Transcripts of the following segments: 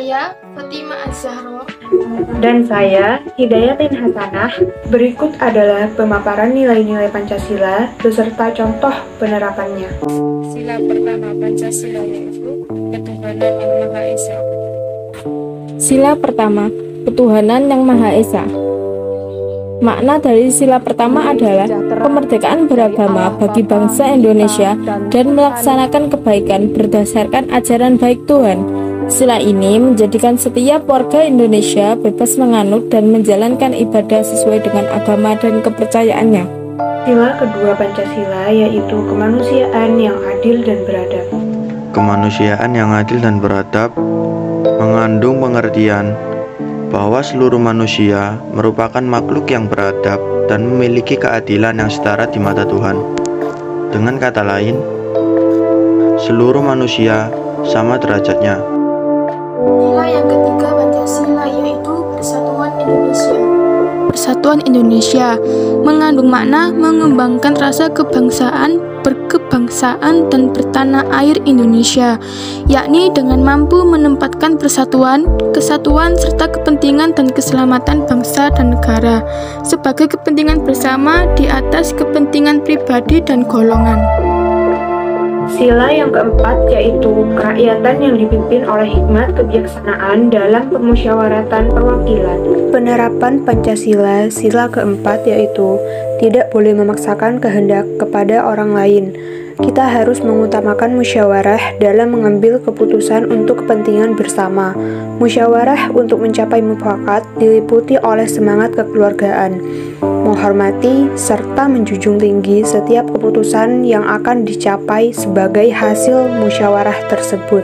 Saya Fatimah Az-Zahra. Dan saya Hidayatin Hasanah. Berikut adalah pemaparan nilai-nilai Pancasila beserta contoh penerapannya. Sila pertama Pancasila yaitu ketuhanan yang Maha Esa. Sila pertama, ketuhanan yang Maha Esa. Makna dari sila pertama adalah kemerdekaan beragama bagi bangsa Indonesia dan melaksanakan kebaikan berdasarkan ajaran baik Tuhan. Sila ini menjadikan setiap warga Indonesia bebas menganut dan menjalankan ibadah sesuai dengan agama dan kepercayaannya. Sila kedua Pancasila yaitu kemanusiaan yang adil dan beradab. Kemanusiaan yang adil dan beradab mengandung pengertian bahwa seluruh manusia merupakan makhluk yang beradab dan memiliki keadilan yang setara di mata Tuhan. Dengan kata lain, seluruh manusia sama derajatnya. Nilai yang ketiga Pancasila yaitu Persatuan Indonesia. Persatuan Indonesia mengandung makna mengembangkan rasa kebangsaan, berkebangsaan dan bertanah air Indonesia, yakni dengan mampu menempatkan persatuan, kesatuan serta kepentingan dan keselamatan bangsa dan negara sebagai kepentingan bersama di atas kepentingan pribadi dan golongan. Sila yang keempat yaitu kerakyatan yang dipimpin oleh hikmat kebijaksanaan dalam pemusyawaratan perwakilan. Penerapan Pancasila sila keempat yaitu tidak boleh memaksakan kehendak kepada orang lain. Kita harus mengutamakan musyawarah dalam mengambil keputusan untuk kepentingan bersama. Musyawarah untuk mencapai mufakat diliputi oleh semangat kekeluargaan, menghormati serta menjunjung tinggi setiap keputusan yang akan dicapai sebagai hasil musyawarah tersebut.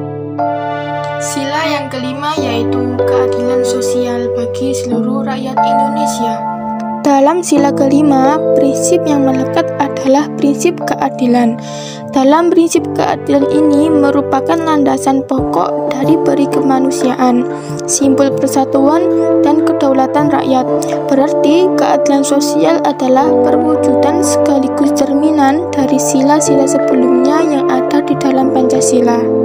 Sila yang kelima yaitu keadilan sosial bagi seluruh rakyat Indonesia. Dalam sila kelima, prinsip yang melekat adalah prinsip keadilan. Dalam prinsip keadilan ini merupakan landasan pokok dari peri kemanusiaan, simbol persatuan dan kedaulatan rakyat. Berarti keadilan sosial adalah perwujudan sekaligus cerminan dari sila-sila sebelumnya yang ada di dalam Pancasila.